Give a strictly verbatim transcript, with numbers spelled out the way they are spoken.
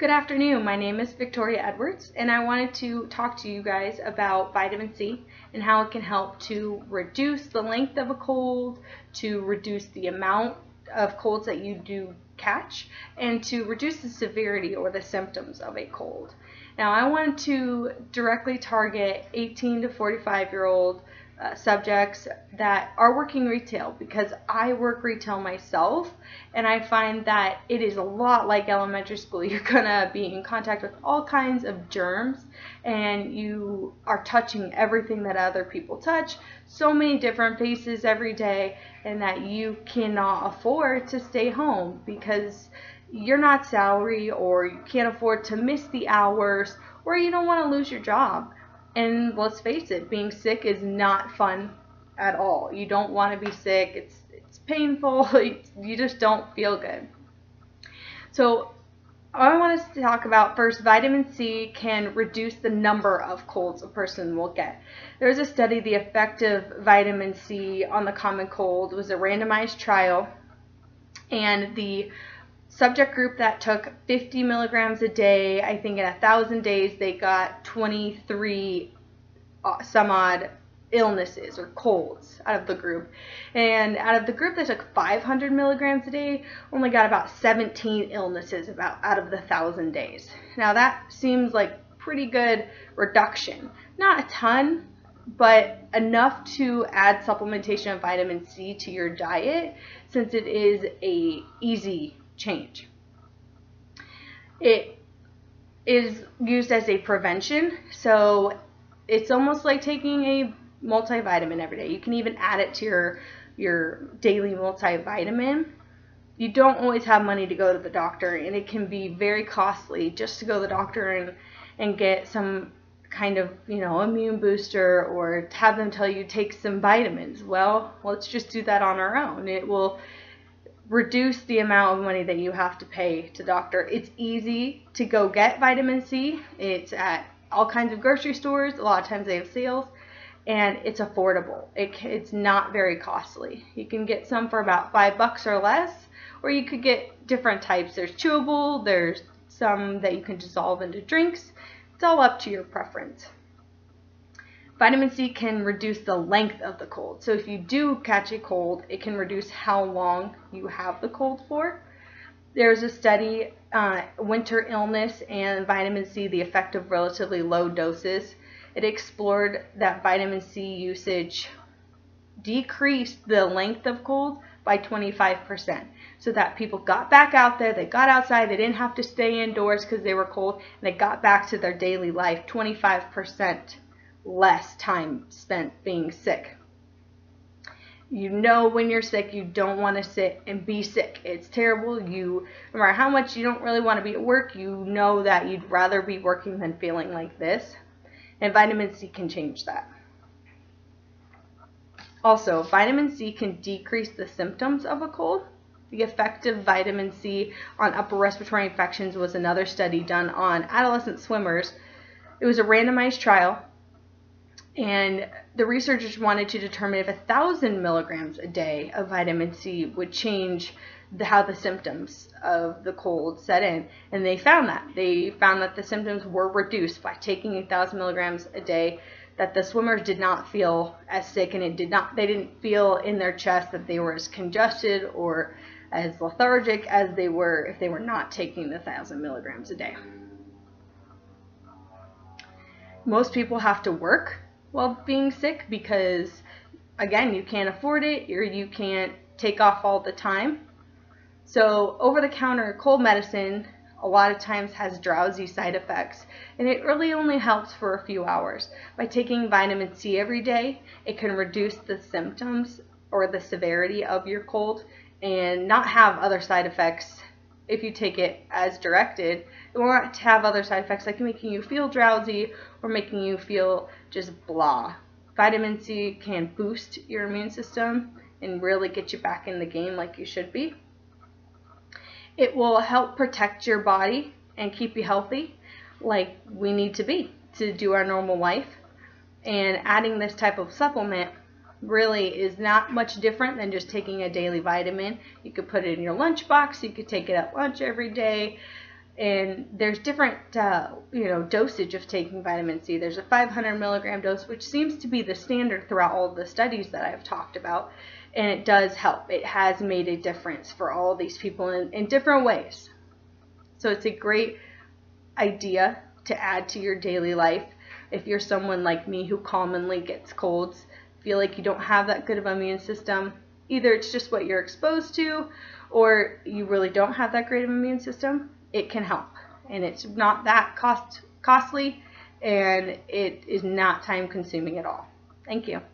Good afternoon. My name is Victoria Edwards, and I wanted to talk to you guys about vitamin C and how it can help to reduce the length of a cold, to reduce the amount of colds that you do catch, and to reduce the severity or the symptoms of a cold. Now, I want to directly target eighteen to forty-five year old uh, subjects that are working retail, because I work retail myself, and I find that it is a lot like elementary school. You're gonna be in contact with all kinds of germs, and you are touching everything that other people touch, so many different faces every day, and that you cannot afford to stay home because you're not salary, or you can't afford to miss the hours, or you don't want to lose your job. And let's face it, being sick is not fun at all. You don't want to be sick. It's it's painful. You just don't feel good. So I want us to talk about first, vitamin C can reduce the number of colds a person will get. There's a study, the effect of vitamin C on the common cold was a randomized trial, and the subject group that took fifty milligrams a day, I think in a thousand days, they got twenty-three uh, some odd illnesses or colds out of the group. And out of the group that took five hundred milligrams a day, only got about seventeen illnesses about out of the thousand days. Now that seems like pretty good reduction. Not a ton, but enough to add supplementation of vitamin C to your diet, since it is a easy change. It is used as a prevention, so it's almost like taking a multivitamin every day. You can even add it to your your daily multivitamin. You don't always have money to go to the doctor, and it can be very costly just to go to the doctor and and get some kind of, you know, immune booster, or have them tell you take some vitamins. Well, let's just do that on our own. It will reduce the amount of money that you have to pay to doctor. It's easy to go get vitamin C. It's at all kinds of grocery stores. A lot of times they have sales, and it's affordable. It, it's not very costly. You can get some for about five bucks or less, or you could get different types. There's chewable, there's some that you can dissolve into drinks. It's all up to your preference. Vitamin C can reduce the length of the cold. So if you do catch a cold, it can reduce how long you have the cold for. There's a study, uh, winter illness and vitamin C, the effect of relatively low doses. It explored that vitamin C usage decreased the length of cold by twenty-five percent. So that people got back out there, they got outside, they didn't have to stay indoors because they were cold, and they got back to their daily life, twenty-five percent less time spent being sick. You know, when you're sick, you don't want to sit and be sick. It's terrible. You, no matter how much you don't really want to be at work, you know that you'd rather be working than feeling like this. And vitamin C can change that. Also, vitamin C can decrease the symptoms of a cold. The effect of vitamin C on upper respiratory infections was another study done on adolescent swimmers. It was a randomized trial, and the researchers wanted to determine if a thousand milligrams a day of vitamin C would change the, how the symptoms of the cold set in. And they found that. They found that the symptoms were reduced by taking a thousand milligrams a day, that the swimmers did not feel as sick, and it did not, they didn't feel in their chest that they were as congested or as lethargic as they were if they were not taking the thousand milligrams a day. Most people have to work while being sick because, again, you can't afford it, or you can't take off all the time. So over-the-counter cold medicine a lot of times has drowsy side effects, and it really only helps for a few hours. By taking vitamin C every day, it can reduce the symptoms or the severity of your cold and not have other side effects. If you take it as directed, it won't have other side effects like making you feel drowsy or making you feel just blah. Vitamin C can boost your immune system and really get you back in the game like you should be. It will help protect your body and keep you healthy like we need to be to do our normal life. And adding this type of supplement really is not much different than just taking a daily vitamin. You could put it in your lunchbox. You could take it at lunch every day. And there's different, uh, you know, dosage of taking vitamin C. There's a five hundred milligram dose, which seems to be the standard throughout all the studies that I've talked about. And it does help. It has made a difference for all these people in, in different ways. So it's a great idea to add to your daily life. If you're someone like me who commonly gets colds, feel like you don't have that good of an immune system, either it's just what you're exposed to or you really don't have that great of an immune system, it can help. And it's not that cost costly, and it is not time consuming at all. Thank you.